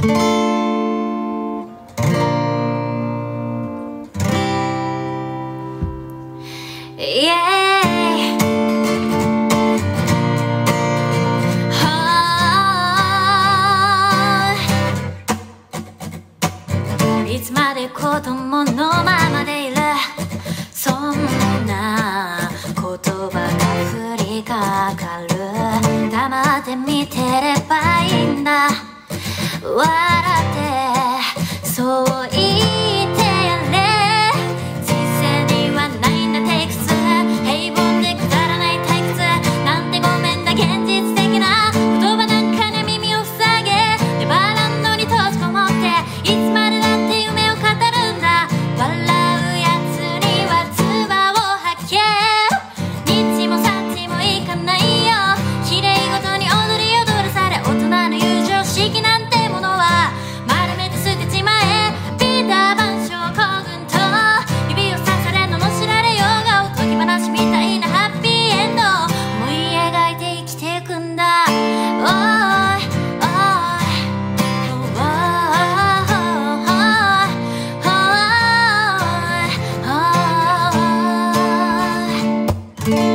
いつまで子供のままでいる、そんな言葉が降りかかる。黙って見てればいいんだ、笑ってそう言ってやれ。人生にはないんだテイクス、平凡でくだらない退屈なんてごめんだ。現実的な言葉なんかに耳を塞げ、ネバーランドに閉じこもっていつまでだって夢を語るんだ。笑うやつには唾を吐け。日もさっちもいかないよ、綺麗事に踊り踊らされ、大人の友情式なんてものは丸めて捨てちまえ。ビーター万象行軍と指をさされ罵られようが、おとぎ話みたいなハッピーエンド思い描いて生きていくんだ。おーいおーいおーいおーいおーい。